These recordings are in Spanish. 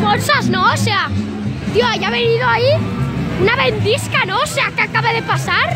bolsas, ¿no? O sea, tío, haya venido ahí una ventisca, ¿no? O sea, ¿qué acaba de pasar?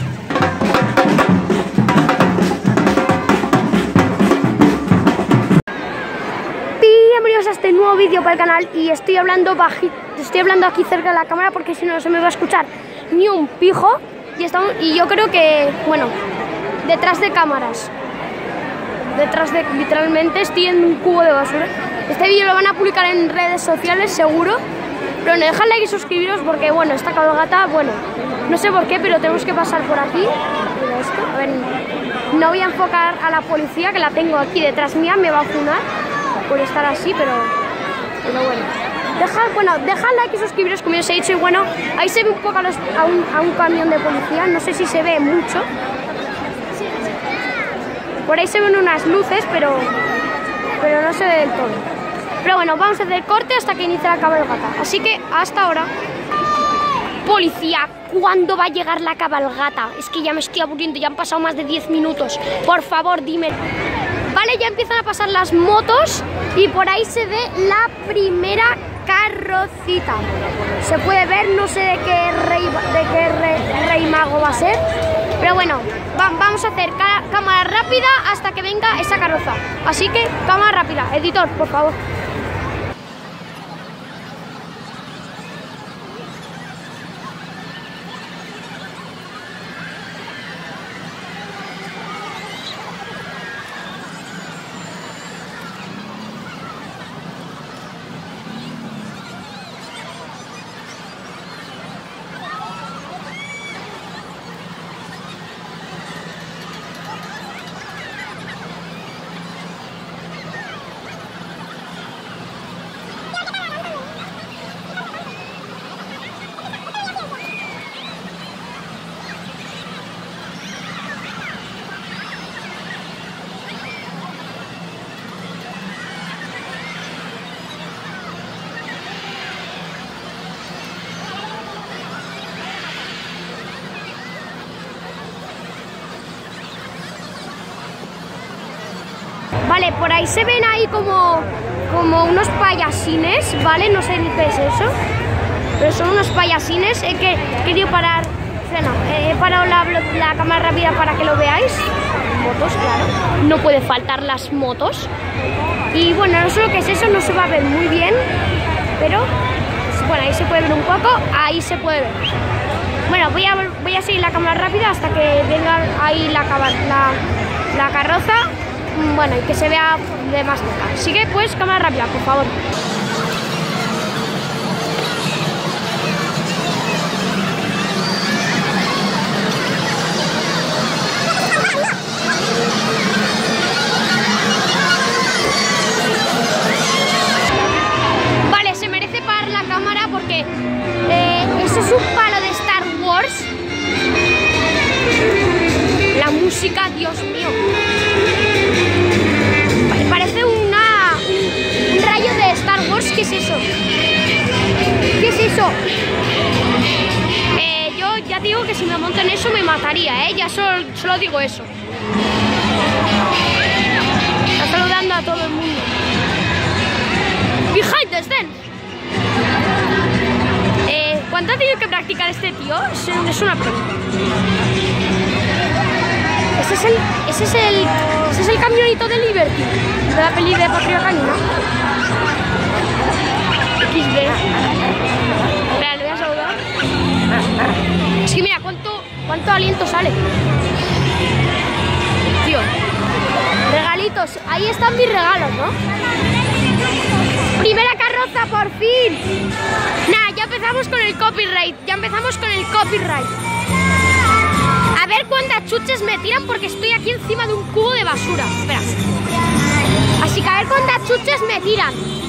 Bienvenidos a este nuevo vídeo para el canal y estoy hablando aquí cerca de la cámara porque si no se me va a escuchar ni un pijo y yo creo que, bueno, detrás de cámaras, literalmente estoy en un cubo de basura. Este vídeo lo van a publicar en redes sociales seguro, pero no, dejad like y suscribiros porque, bueno, esta cabalgata, bueno, no sé por qué, pero tenemos que pasar por aquí. Mira esto, a ver, no voy a enfocar a la policía que la tengo aquí detrás mía, me va a funar por estar así, pero bueno. Dejad like y suscribiros, como ya os he dicho, y bueno, ahí se ve un poco a un camión de policía, no sé si se ve mucho. Por ahí se ven unas luces, pero no se ve del todo. Pero bueno, vamos a hacer corte hasta que inicie la cabalgata. Así que hasta ahora. Policía, ¿cuándo va a llegar la cabalgata? Es que ya me estoy aburriendo, ya han pasado más de 10 minutos. Por favor, dime. Vale, ya empiezan a pasar las motos y por ahí se ve la primera carrocita. Se puede ver, no sé de qué rey mago va a ser. Pero bueno, vamos a hacer cámara rápida hasta que venga esa carroza. Así que, cámara rápida. Editor, por favor. Vale, por ahí se ven ahí como unos payasines, ¿vale? No sé ni qué es eso, pero son unos payasines. He querido parar, he parado la cámara rápida para que lo veáis. Motos, claro, no puede faltar las motos. Y bueno, no sé lo que es eso, no se va a ver muy bien, pero bueno, ahí se puede ver un poco, ahí se puede ver. Bueno, voy a seguir la cámara rápida hasta que venga ahí la carroza. Bueno, y que se vea de más cerca. Así que pues cámara rápida, por favor. Vale, se merece parar la cámara porque eso es un palo de Star Wars. La música, Dios mío. Parece un rayo de Star Wars. ¿Qué es eso? ¿Qué es eso? Yo ya digo que si me monto en eso me mataría, ya solo digo eso. Está saludando a todo el mundo. Behind the stand. ¿Cuánto ha tenido que practicar este tío? Es una pregunta. Ese es el camionito de Liberty, de la peli de Patria Canina. XD. Espera, le voy a saludar. Es que mira, cuánto aliento sale. Tío. Regalitos. Ahí están mis regalos, ¿no? Primera carroza, por fin. Nah, ya empezamos con el copyright. A ver cuántas chuches me tiran porque estoy aquí encima de un cubo de basura. Espera. Así que a ver cuántas chuches me tiran.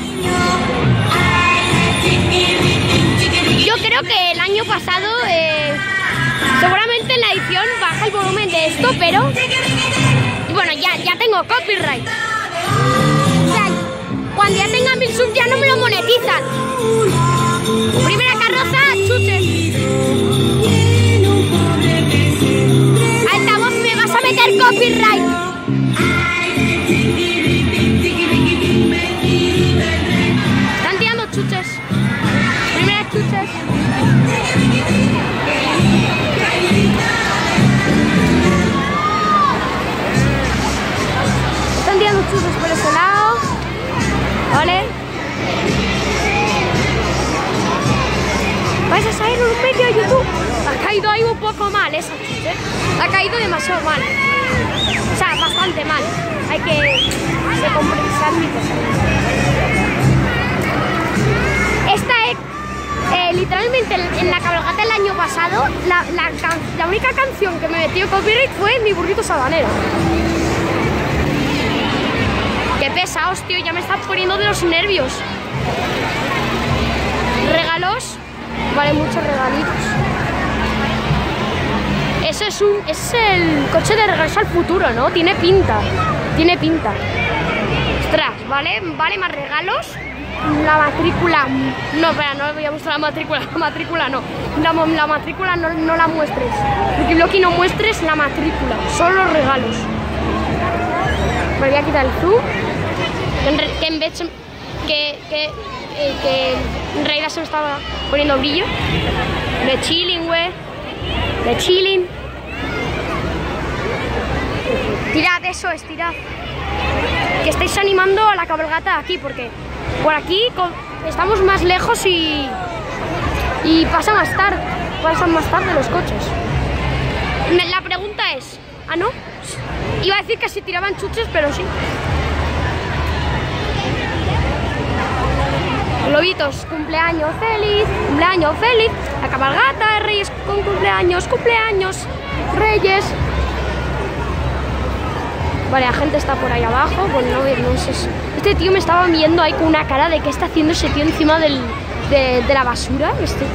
Yo creo que el año pasado, seguramente en la edición baja el volumen de esto, pero bueno, ya tengo copyright. O sea, cuando ya tenga 1000 subs ya no me lo monetizan. Primera carroza, chuches. Altavoz, me vas a meter copyright. Están tirando chuches. chuches por ese lado. ¿Vale? ¿Vais a salir un vídeo de YouTube? Ha caído ahí un poco mal esa chuche, ¿eh? Ha caído demasiado mal. O sea, bastante mal. Hay que compensar mi cosa. Literalmente en la cabalgata del año pasado, la única canción que me metió copyright fue Mi burrito sabanero. Qué pesados, tío, ya me están poniendo de los nervios. Regalos, vale, muchos regalitos. Ese es el coche de Regreso al Futuro, ¿no? Tiene pinta, tiene pinta. Ostras, vale más regalos. La matrícula, no, espera, no voy a mostrar la matrícula no. La matrícula no la muestres. Porque lo que no muestres la matrícula, solo los regalos. Me voy a quitar el zoom. Que en vez que en realidad se me estaba poniendo brillo. De chilling, güey. De chilling. Tirad, eso es, tirad. Que estáis animando a la cabalgata de aquí, porque por aquí estamos más lejos y pasan más tarde los coches. La pregunta es, ¿ah no? Iba a decir que si tiraban chuches, pero sí. Globitos, cumpleaños feliz, la cabalgata de Reyes con cumpleaños, Reyes. Vale, la gente está por ahí abajo, pues no sé. Este tío me estaba viendo ahí con una cara de qué está haciendo ese tío encima de la basura.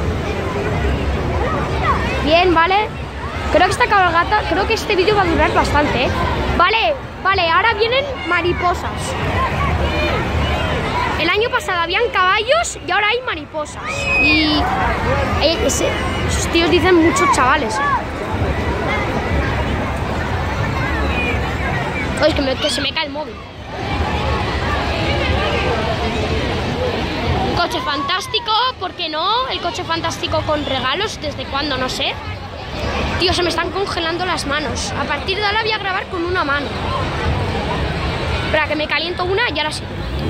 Bien, vale. Creo que este vídeo va a durar bastante, ¿eh? Vale, ahora vienen mariposas. El año pasado habían caballos y ahora hay mariposas. Y esos tíos dicen muchos chavales, ¿eh? Es que se me cae el móvil. Coche fantástico, ¿por qué no? El coche fantástico con regalos, ¿desde cuándo? No sé. Tío, se me están congelando las manos. A partir de ahora voy a grabar con una mano. Espera, que me caliento una y ahora sí.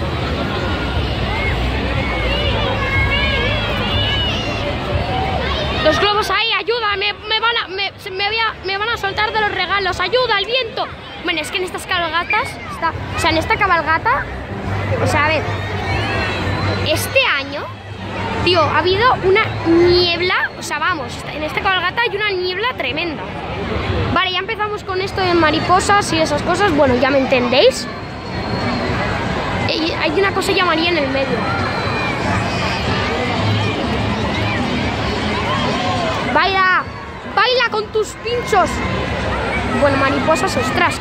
Los globos ahí, ayuda, me van a soltar de los regalos, ayuda, el viento. Bueno, es que en estas cabalgatas, en esta cabalgata, a ver, este año, tío, ha habido una niebla, en esta cabalgata hay una niebla tremenda. Vale, ya empezamos con esto de mariposas y esas cosas, bueno, ya me entendéis. Hay una cosa llamaría en el medio. Baila con tus pinchos. Bueno, mariposas, ostras,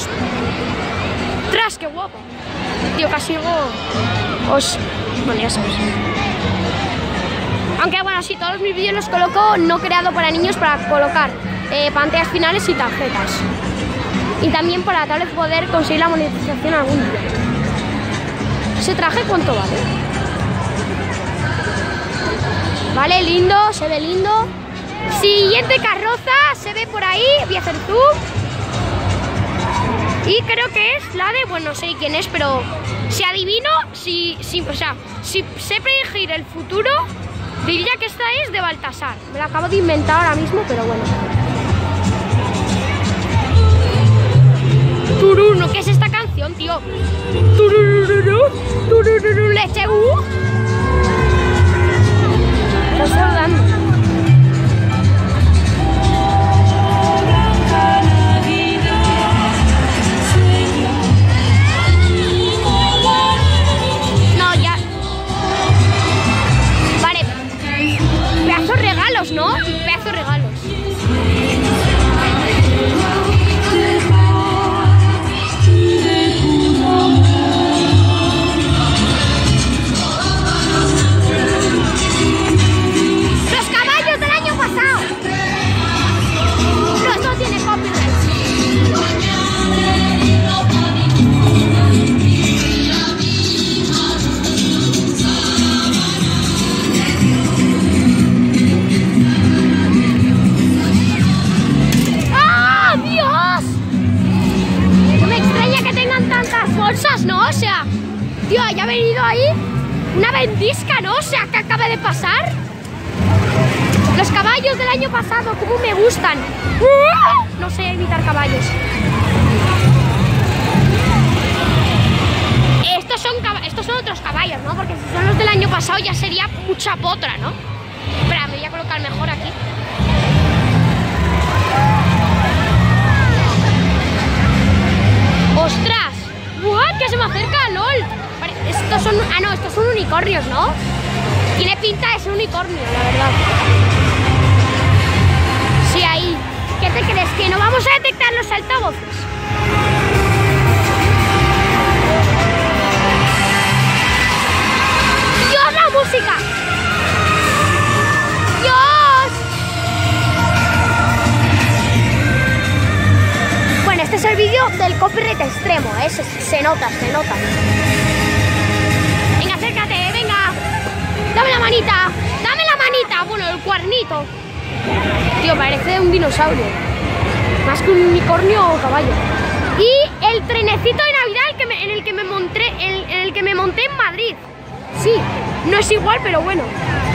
qué guapo. Tío, casi bueno, ya sabes. Aunque bueno, sí, todos mis vídeos los coloco no creado para niños, para colocar pantallas finales y tarjetas. Y también para tal vez poder conseguir la monetización algún día. ¿Ese traje cuánto vale? Vale, lindo, se ve lindo. Siguiente carroza, se ve por ahí, voy a hacer zoom. Y creo que es la de, bueno, no sé quién es, pero si adivino, si sé predecir el futuro, diría que esta es de Baltasar. Me la acabo de inventar ahora mismo, pero bueno. Tururu, ¿qué es esta canción, tío? Tururu, leche, Está saludando. ¿No? Pedazo de regalos. caballos, ¿no? O sea, tío, haya venido ahí una ventisca, ¿no? O sea, ¿qué acaba de pasar? Los caballos del año pasado, ¿cómo me gustan? No sé imitar caballos. Estos son otros caballos, ¿no? Porque si son los del año pasado ya sería mucha potra, ¿no? Espera, me voy a colocar mejor aquí. ¡Ostras! ¡What! ¡Que se me acerca! ¡Lol! Estos son... Ah, no, estos son unicornios, ¿no? Tiene pinta de ser unicornio, la verdad. Sí, ahí. ¿Qué te crees? ¿Que no vamos a detectar los altavoces? ¡Dios, la música! ¡Dios! Bueno, este es el vídeo del copyright extremo, ¿eh? Se nota, se nota. Venga, acércate, venga. Dame la manita, dame la manita. Bueno, el cuernito. Tío, parece un dinosaurio. Más que un unicornio o caballo. Y el trenecito de Navidad en el que me monté en Madrid. Sí, no es igual, pero bueno.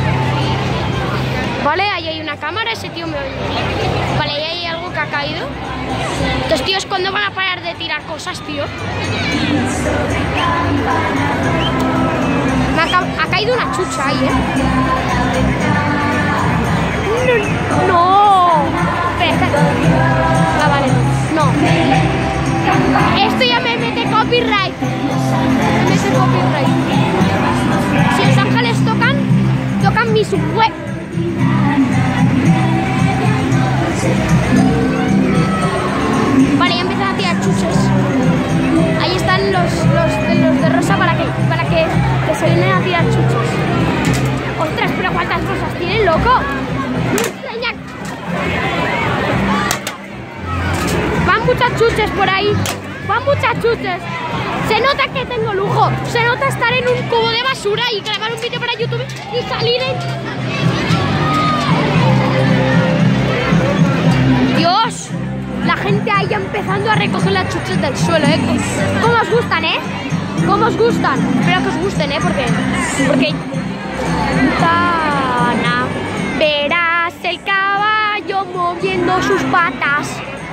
Vale, ahí hay una cámara, ese tío me oye. Vale, ahí hay algo que ha caído. Estos tíos, ¿cuándo van a parar de tirar cosas, tío? Ha caído una chucha ahí, ¿eh? No. Espera. Ah, vale. No. Esto ya me mete copyright. Me mete copyright. Si los ángeles tocan mi subway. Vale, ya empiezan a tirar chuches. Ahí están los de rosa para que se vienen a tirar chuches. Ostras, pero ¿cuántas cosas tienen, loco? Van muchas chuches por ahí. Van muchas chuches. Se nota que tengo lujo. Se nota estar en un cubo de basura y grabar un vídeo para YouTube y salir en... Dios, la gente ahí empezando a recoger las chuches del suelo, ¿eh? ¿Cómo os gustan, eh? ¿Cómo os gustan? Espero que os gusten, ¿eh? Porque... Tana, verás el caballo moviendo sus patas.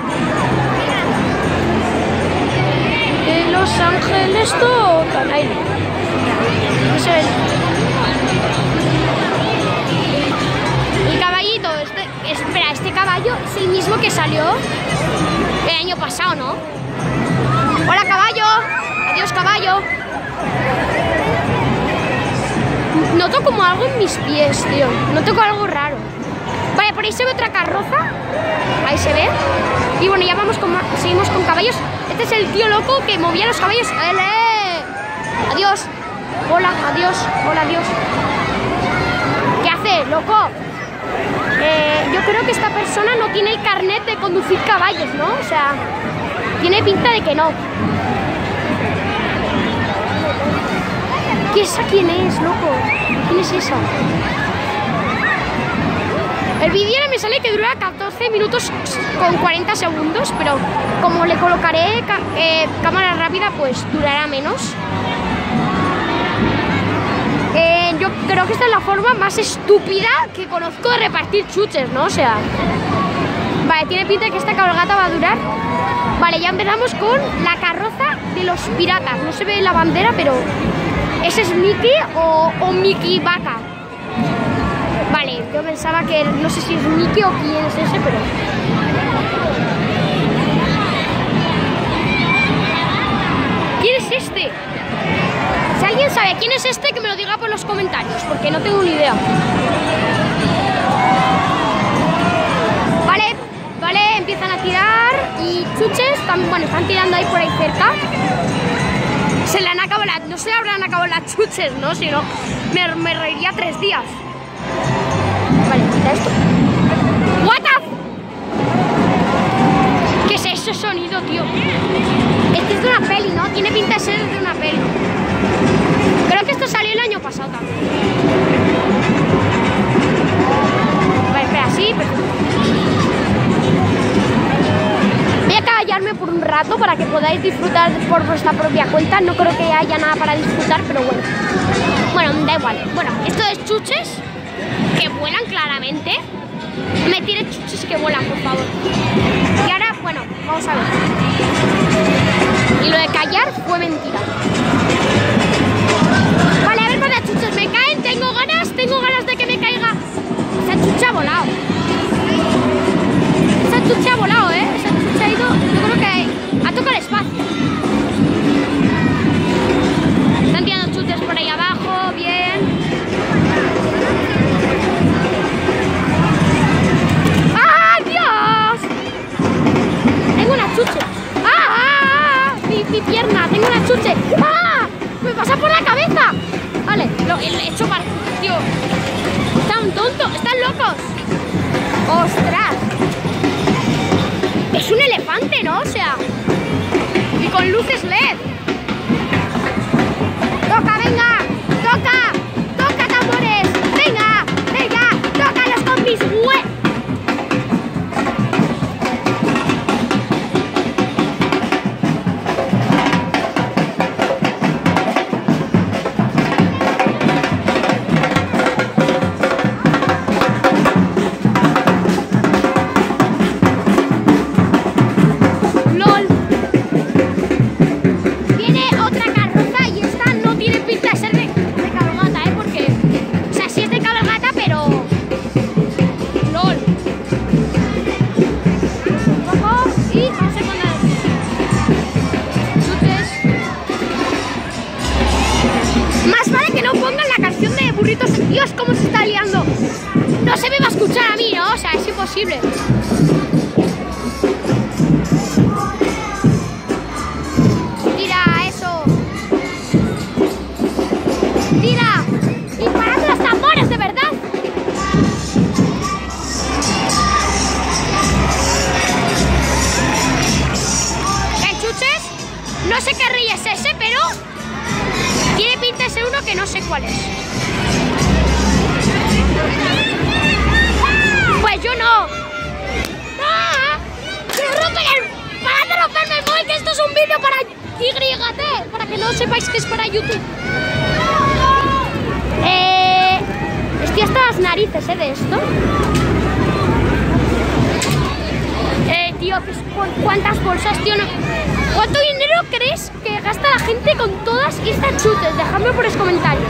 Que los ángeles tocan. Ahí. No se ven. El caballito, espera, este caballo es el mismo que salió el año pasado, ¿no? Hola, caballo. Adiós, caballo. Noto como algo en mis pies, tío. Noto como algo raro. Vale, por ahí se ve otra carroza. Ahí se ve. Y bueno, ya seguimos con caballos. Este es el tío loco que movía los caballos. Adiós. Hola, adiós. Hola, adiós. ¿Qué hace, loco? Yo creo que esta persona no tiene el carnet de conducir caballos, ¿no? O sea, tiene pinta de que no. ¿Quién es, loco? ¿Quién es esa? El vídeo me sale que dura 14 minutos con 40 segundos, pero como le colocaré cámara rápida, pues durará menos. Yo creo que esta es la forma más estúpida que conozco de repartir chuches, ¿no? O sea... Vale, tiene pinta de que esta cabalgata va a durar. Vale, ya empezamos con la carroza de los piratas. No se ve la bandera, pero... ¿Ese es Mickey o Mickey Vaca? Vale, yo pensaba que... No sé si es Mickey o quién es ese, pero... ¿Quién es este? Si alguien sabe quién es este, que me lo diga por los comentarios, porque no tengo ni idea. Vale, empiezan a tirar y chuches, bueno, están tirando ahí por ahí cerca. Se le han acabado no se le habrán acabado las chuches, ¿no? Si no, me reiría 3 días. Vale, quita esto. What the... ¿Qué es ese sonido, tío? Este es de una peli, ¿no? Tiene pinta de ser de una peli. Creo que esto salió el año pasado también. Vale, espera, sí, pero... Voy a callarme por un rato para para que podáis disfrutar por vuestra propia cuenta. No creo que haya nada para disfrutar, pero bueno. Bueno, da igual. Bueno, esto es chuches que vuelan claramente. Me tire chuches que vuelan, por favor. Y ahora, bueno, vamos a ver. Y lo de callar fue mentira. Vale, a ver cuántas chuches me caen. Tengo ganas de que me caiga. Esa chucha ha volado. Esa chucha ha volado, ¿eh? Esa chucha ha ido, yo creo que ha tocado el espacio. Están tirando chuches por ahí abajo, bien. ¡Ah, Dios! Tengo una chuche. ¡Ah! Mi pierna, tengo una chuche. ¡Ah! ¡Me pasa por la cabeza! Vale, lo he hecho para... Tío, están tontos, están locos. ¡Ostras! Es un elefante, ¿no? O sea, y con luces LED. ¡Toca, venga! ¡Toca! ¡Toca, tambores! ¡Venga! ¡Venga! ¡Toca los compis! ¡Ue! Dios, cómo se está liando. No se me va a escuchar a mí, ¿no? O sea, es imposible. Tira eso. Tira. Disparando los tambores, de verdad. ¿Qué chuches? No sé qué rey es ese, pero tiene pinta de ser uno que no sé cuál es. Pues yo no. ¡Ah! ¡Parad de romperme el móvil! Que esto es un vídeo para YT, para que no sepáis que es para YouTube. Estoy hasta las narices, de esto. Tío, ¿cuántas bolsas, tío? No. ¿Cuánto dinero crees que gasta la gente con todas estas chutes? Dejadme por los comentarios.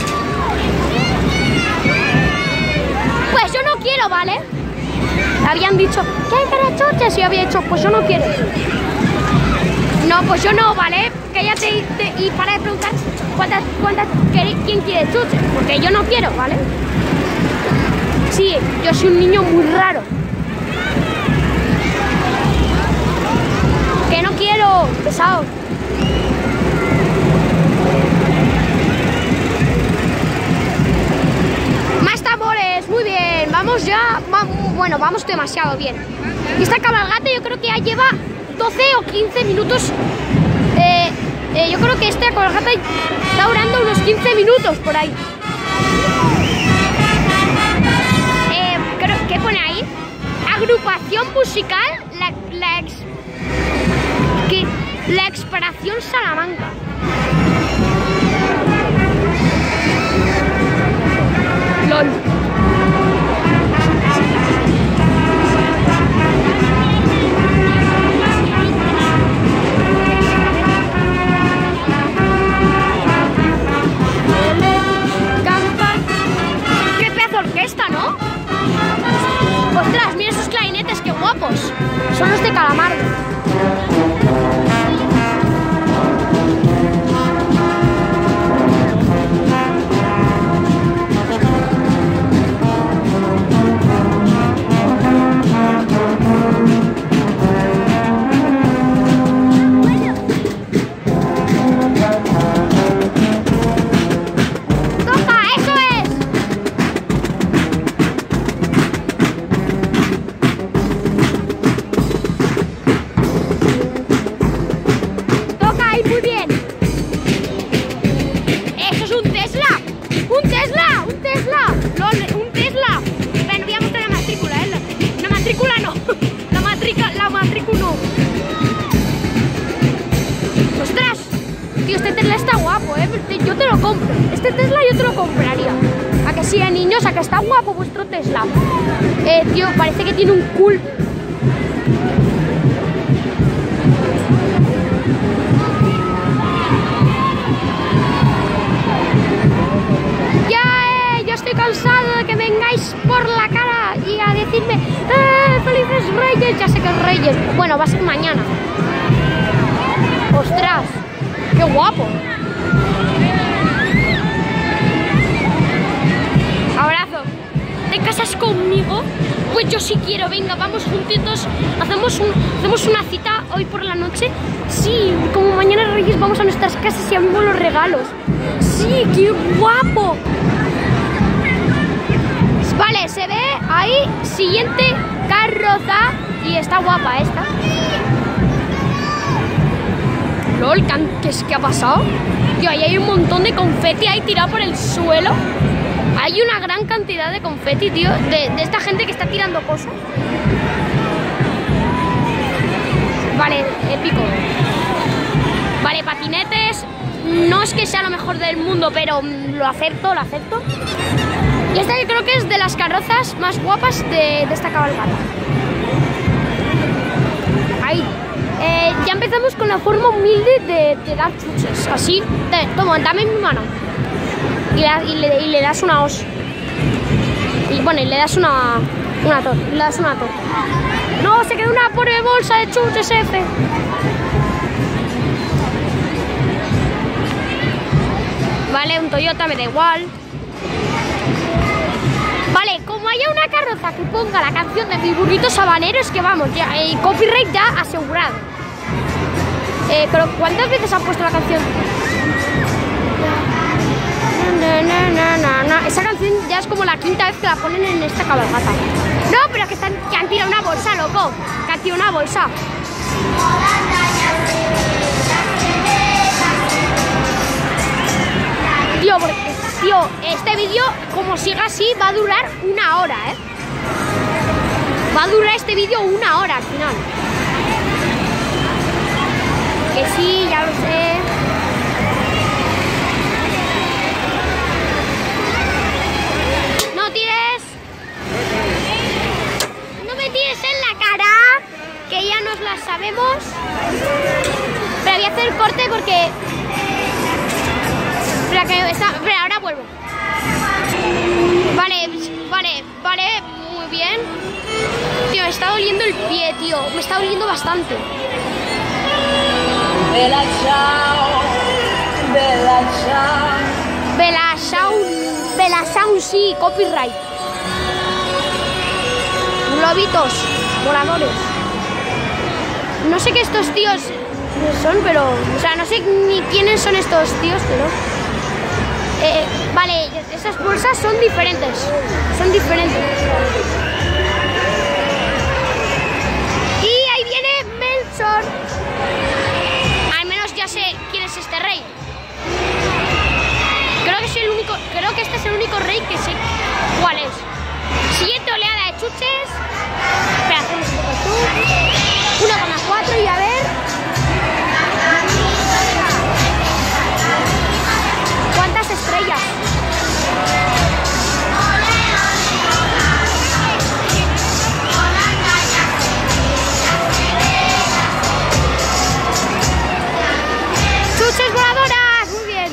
Pues yo no quiero, ¿vale? Habían dicho, ¿qué hay para chuches? Y yo había dicho, pues yo no quiero. No, pues yo no, ¿vale? Cállate y para de preguntar quién quiere chuches. Porque yo no quiero, ¿vale? Sí, yo soy un niño muy raro. Que no quiero, pesado. Más tambores, muy bien. Vamos ya, bueno, vamos demasiado bien. Y esta cabalgata yo creo que ya lleva 12 o 15 minutos. Yo creo que esta cabalgata está durando unos 15 minutos por ahí. ¿Qué pone ahí? Agrupación musical La Expedición Salamanca. LOL. Qué pedazo de orquesta, ¿no? Ostras, mira esos clarinetes, qué guapos. Son los de Calamardo. tío, este Tesla está guapo, yo te lo compro. Este Tesla yo te lo compraría. ¿A que sí, niños? ¿A que está guapo vuestro Tesla? Tío, parece que tiene un cool. Yo estoy cansado de que vengáis por la cara y a decirme ¡Felices Reyes! Ya sé que es Reyes. Bueno, va a ser mañana. ¡Ostras! ¡Qué guapo! Abrazo. ¿Te casas conmigo? Pues yo sí quiero. Venga, vamos juntitos. Hacemos una cita hoy por la noche. Sí, como mañana es Reyes vamos a nuestras casas y abrimos los regalos. Sí, qué guapo. Vale, se ve ahí, siguiente carroza. Y está guapa esta. LOL, ¿qué ha pasado? Tío, ahí hay un montón de confeti ahí tirado por el suelo. Hay una gran cantidad de confeti, tío, de esta gente que está tirando cosas. Vale, épico. Vale, patinetes. No es que sea lo mejor del mundo, pero lo acepto. Y esta yo creo que es de las carrozas más guapas de esta cabalgata. Ahí. Ya empezamos con la forma humilde de dar chuches. Así, toma, dame mi mano. Y le das una os. Y bueno, y le das una tor. Le das una tor. No, se quedó una pobre bolsa de chuches, F. Vale, un Toyota, me da igual. Vale, como haya una carroza que ponga la canción de Mi Burrito Sabanero, es que vamos, ya, copyright ya asegurado. Pero ¿cuántas veces han puesto la canción? Esa canción ya es como la quinta vez que la ponen en esta cabalgata. No, pero es que han tirado una bolsa, loco. Que han tirado una bolsa. Tío, este vídeo, como siga así, va a durar 1 hora, Va a durar este vídeo 1 hora al final. Que sí, ya lo sé. No tires. No me tires en la cara, que ya nos la sabemos. Pero voy a hacer corte porque... Espera, ahora vuelvo. Vale, muy bien. Tío, me está doliendo el pie, tío. Me está doliendo bastante. Bella ciao, bella ciao. Bella Sound, sí, copyright. Globitos, voladores. No sé qué estos tíos son, pero... O sea, no sé ni quiénes son estos tíos, pero... vale, esas bolsas son diferentes. Y ahí viene Melchor. Al menos ya sé quién es este rey. Creo que este es el único rey que sé cuál es. Siguiente oleada de chuches. Espera, hacemos un poco de 1,4 y a ver. ¿Cuántas estrellas? ¡Chuches voladoras! Muy bien.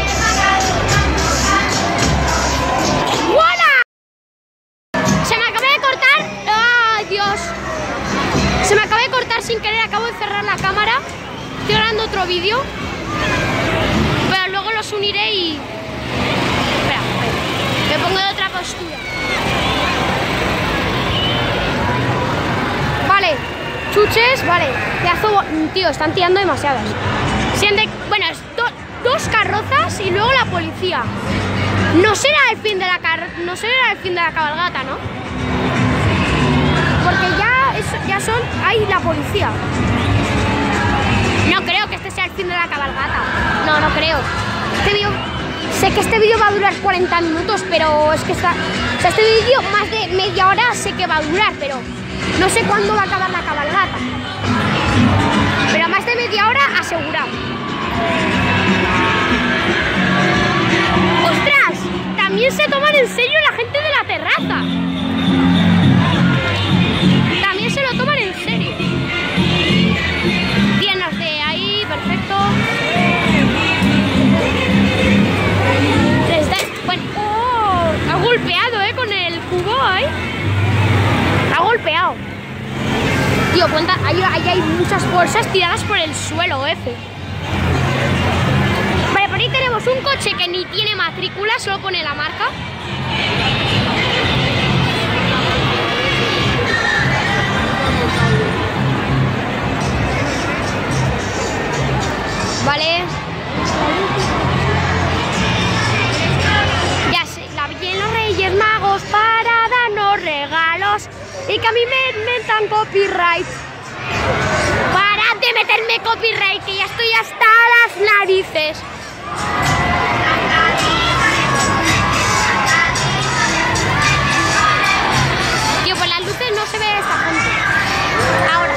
¡Buena! Se me acaba de cortar. ¡Ay, Dios! Se me acaba de cortar sin querer. Acabo de cerrar la cámara. Estoy grabando otro vídeo. Pero luego los uniré y... Espera, me pongo de otra postura. Vale, chuches, vale. Tío, están tirando demasiadas. Bueno, es dos carrozas y luego la policía. No será el fin de la cabalgata, ¿no? Porque ya son... Ahí la policía. No creo que este sea el fin de la cabalgata. No creo. Sé que este vídeo va a durar 40 minutos, pero es que este vídeo más de media hora sé que va a durar, pero no sé cuándo va a acabar la cabalgata. Pero más de media hora asegurado. toman en serio la gente de la terraza. También se lo toman en serio. Tienes de ahí, perfecto. Bueno, ha golpeado, con el cubo ahí. Ha golpeado. Tío, cuenta, ahí hay muchas bolsas tiradas por el suelo, F. Vale, por ahí tenemos un coche que ni tiene matrícula, solo pone la marca. Vale. Ya sé, la vienen los Reyes Magos para darnos regalos y que a mí me inventan copyright. ¡Parad de meterme copyright, que ya estoy hasta las narices! Tío, pues las luces no se ve a esta gente. Ahora.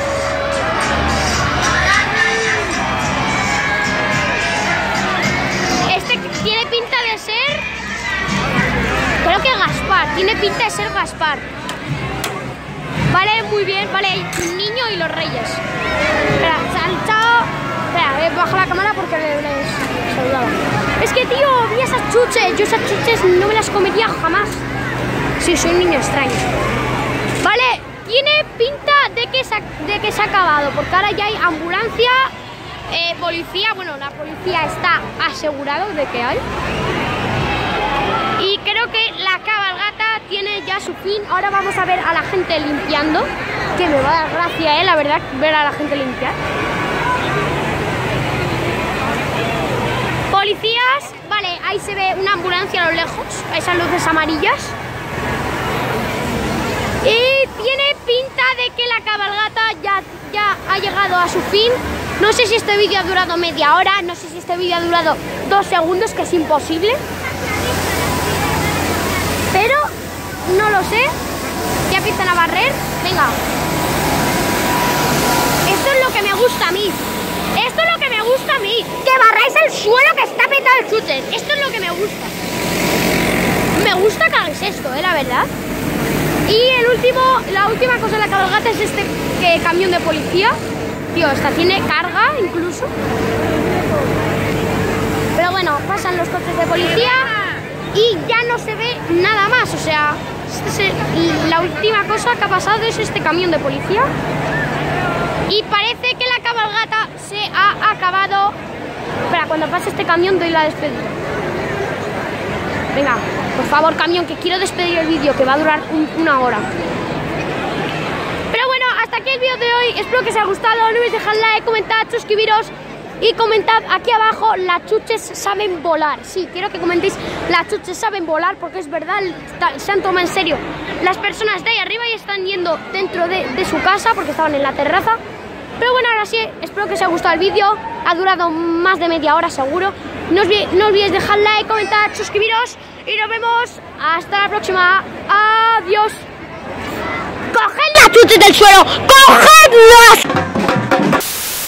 Este tiene pinta de ser... Creo que Gaspar. Tiene pinta de ser Gaspar. Vale, muy bien. Vale, un niño y los reyes. Espera, chao. Espera, bajo la cámara porque les saludaba. Es que, tío, vi esas chuches. Yo esas chuches no me las comería jamás. Sí, soy un niño extraño. Vale, tiene pinta de que se ha acabado, porque ahora ya hay ambulancia, policía. Bueno, la policía está asegurado de que hay. Y creo que la cabalgata tiene ya su fin. Ahora vamos a ver a la gente limpiando, que me va a dar gracia, la verdad, ver a la gente limpiar. Policías, vale, ahí se ve una ambulancia a lo lejos, esas luces amarillas. Y tiene pinta de que la cabalgata ya ha llegado a su fin. No sé si este vídeo ha durado media hora, no sé si este vídeo ha durado 2 segundos, que es imposible. Pero no lo sé. Ya empiezan a barrer. Venga. Esto es lo que me gusta a mí. Esto es lo que me gusta a mí. Que barráis el suelo que está petado de chuches. Esto es lo que me gusta. Me gusta que hagáis esto, la verdad. Y la última cosa de la cabalgata es este camión de policía. Tío, esta tiene carga incluso. Pero bueno, pasan los coches de policía y ya no se ve nada más. O sea, la última cosa que ha pasado es este camión de policía. Y parece que la cabalgata se ha acabado. Espera, cuando pase este camión doy la despedida. Venga, por favor, camión, que quiero despedir el vídeo, que va a durar una hora. Pero bueno, hasta aquí el vídeo de hoy. Espero que os haya gustado. No olvidéis dejar like, comentad, suscribiros y comentad aquí abajo: las chuches saben volar. Sí, quiero que comentéis: las chuches saben volar, porque es verdad, se han tomado en serio las personas de ahí arriba y están yendo dentro de su casa porque estaban en la terraza. Pero bueno, ahora sí, espero que os haya gustado el vídeo. Ha durado más de media hora seguro. No olvidéis dejar like, comentar, suscribiros y nos vemos hasta la próxima. Adiós. ¡Coged las chuches del suelo! ¡Cogedlas!